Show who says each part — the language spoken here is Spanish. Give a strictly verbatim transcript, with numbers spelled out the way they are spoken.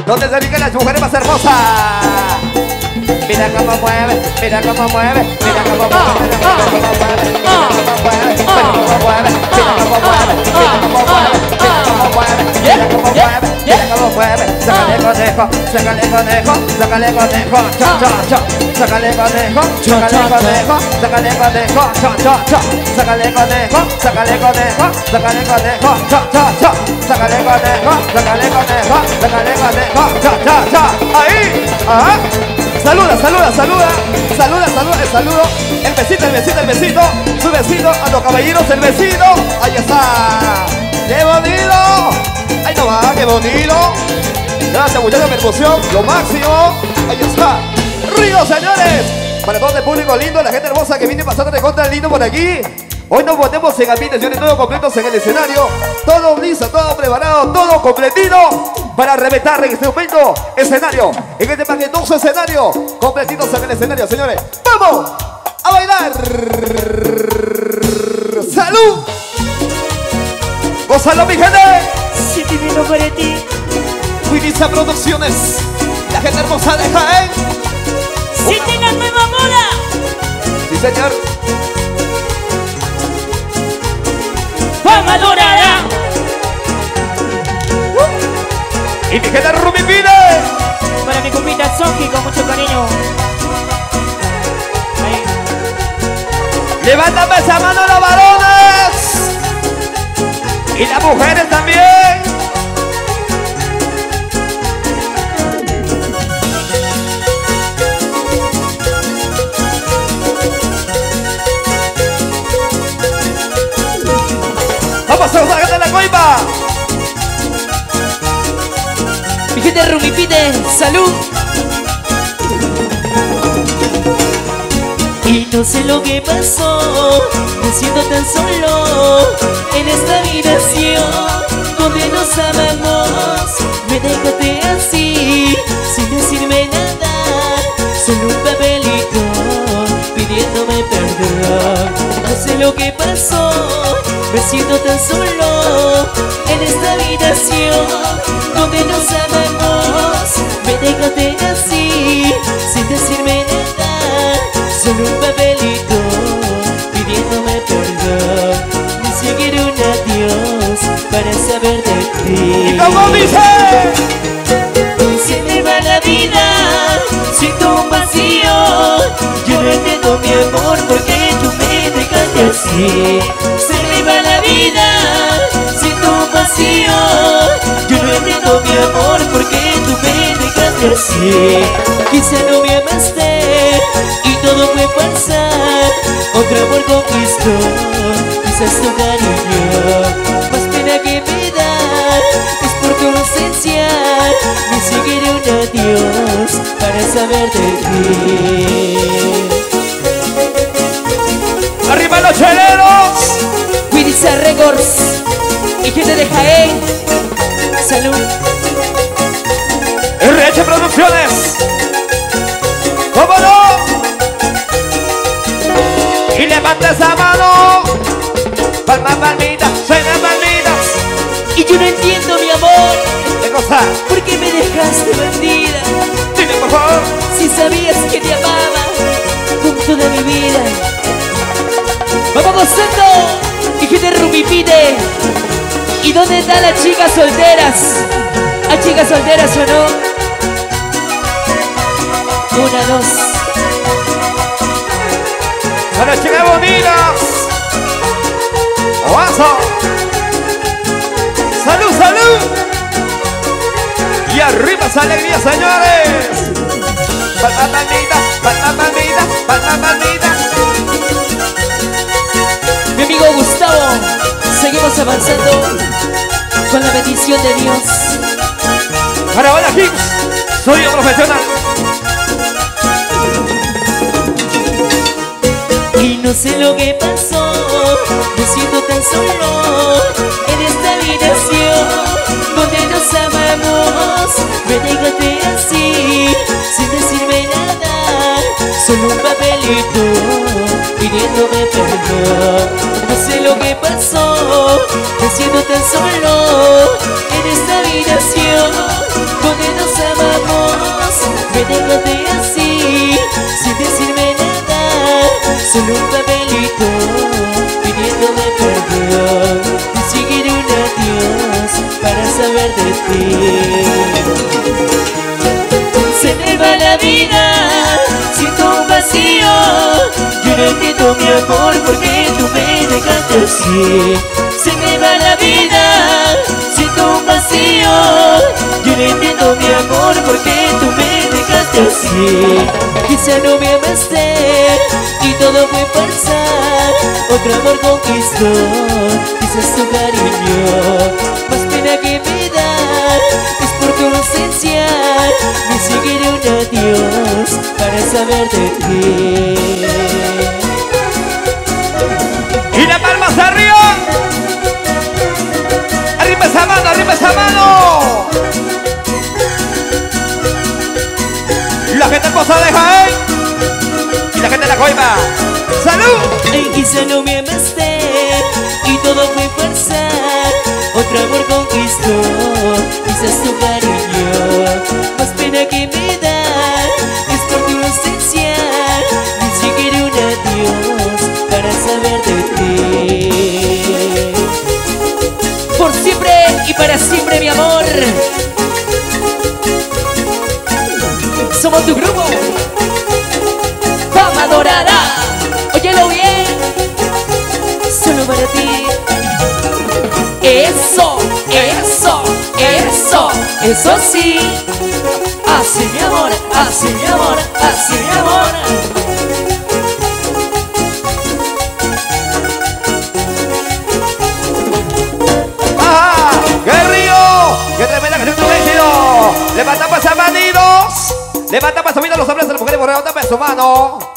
Speaker 1: donde se ubican las mujeres más hermosas. Mira cómo mueve, mira cómo mueve, mira cómo mueve, mira cómo mueve, mira cómo mueve, mira cómo mueve, mira cómo mueve, mira cómo mueve, mira cómo mueve, mira cómo mueve, mira cómo mueve. Sácale conejo, sácale conejo, sácale conejo, cha cha cha. Sácale conejo, sácale conejo, sácale conejo, cha cha cha. Sácale conejo, sácale conejo, sácale conejo, cha cha cha. Sácale conejo, sácale conejo, sácale conejo, cha cha cha. Ahí, ajá. Saluda, saluda, saluda, saluda, saluda, el saludo, el besito, el besito, el besito, su besito a los caballeros, el besito, ahí está, qué bonito, ahí no va, qué bonito, gracias muchachos, mi emoción, lo máximo, ahí está, Río, señores, para todo el público lindo, la gente hermosa que viene pasando de contra el lindo por aquí. Hoy nos ponemos en ambiente, señores, todos completos en el escenario, todo listo, todo preparado, todo completito para reventar en este momento escenario, en este majestuoso escenario, completitos en el escenario, señores. ¡Vamos a bailar! ¡Salud! ¡Gózalo, mi gente!
Speaker 2: Si te vino para ti.
Speaker 1: Winisa Producciones, la gente hermosa de Jaén.
Speaker 2: Si tenga nueva moda.
Speaker 1: Sí, señor.
Speaker 2: Fama dorada.
Speaker 1: Y mi gente Rumi pide.
Speaker 2: Para mi compita Zonky con mucho cariño. Ahí.
Speaker 1: Levántame esa mano los varones. Y las mujeres también. Vamos a usar de la coima.
Speaker 2: Mi gente Rumi pide salud. Y no sé lo que pasó, me siento tan solo en esta habitación donde nos amamos. Me dejaste así, sin decirme nada, solo un papelito pidiéndome perdón. No sé lo que pasó, me siento tan solo en esta habitación donde nos amamos. Me dejaste así, sin decirme nada, solo un papelito pidiéndome perdón. Ni siquiera un adiós para saber de ti.
Speaker 1: ¿Y cómo dice?
Speaker 2: Se me va la vida, siento un vacío. Yo no entiendo mi amor porque tú me dejaste así. Se me va la vida, siento un vacío. Yo no entiendo mi amor porque tú me dejaste así. Quizá no me amaste y todo fue pasar. Otro amor conquistó, quizás tu cariño. Más pena que me da es por tu ausencia. Ni siquiera un adiós para saber de ti.
Speaker 1: ¡Arriba los cheleros!
Speaker 2: Winisa Records y gente de Jaén. Salud.
Speaker 1: R H Producciones. ¿Cómo no? Y levanta esa mano. Palmas, palmitas, suena palmitas.
Speaker 2: Y yo no entiendo mi amor,
Speaker 1: ¿Qué cosa?
Speaker 2: ¿por qué me dejaste bandida?
Speaker 1: Dime por favor.
Speaker 2: Si sabías que te amaba con toda mi vida. Vamos gozando. Y gente Rumi pide. ¿Y dónde están las chicas solteras? ¿Hay chicas solteras o no? Una, dos.
Speaker 1: Para las chicas bonitas. ¡Oazo! ¡Salud, salud! Y arriba esa alegría, señores. Palma, palmita, palma, palmita, palma, palmita.
Speaker 2: Mi amigo Gustavo, seguimos avanzando con la bendición de Dios.
Speaker 1: Para Hola Kings, soy un profesional.
Speaker 2: Y no sé lo que pasó, me siento tan solo en esta habitación donde nos amamos. Me dejaste así, sin decirme nada, solo un papelito pidiéndome perdón. No sé lo que pasó, me siento tan solo en esta habitación donde nos dejaste así, sin decirme nada, solo un papelito pidiéndome perdón. Ni siquiera un adiós para saber de ti. Se me va la vida, siento un vacío. Yo no entiendo mi amor porque tú me dejaste así. Se me va la vida, siento un vacío. Yo no entiendo mi amor porque tú me dejaste así. Quizá no me amaste y todo fue falsa. Otro amor conquistó, quizás tu cariño. Más pena que me da es por tu ausencia. Ni siquiera un adiós para saber de ti.
Speaker 1: Y las palmas arriba. Arriba esa mano, arriba esa mano. La gente hermosa de Jaén y la gente de la Coima. ¡Salud!
Speaker 2: Ay, quizá no me amaste y todo fue falsa. Otro amor conquistó, quizás tu cariño. Más pena que me da es por tu ausencia. Ni siquiera un adiós para saber de ti. Por siempre y para siempre, mi amor. Somos tu grupo, Fama Dorada. Óyelo bien, solo para ti. Eso, eso, eso, eso sí. Así mi amor, así mi amor, así mi amor.
Speaker 1: ¡Ah! ¡Qué río! ¡Qué tremenda canción tu éxito! ¡Levantamos a manitos! ¡Levantamos a los hombres y las mujeres por levantamos su mano!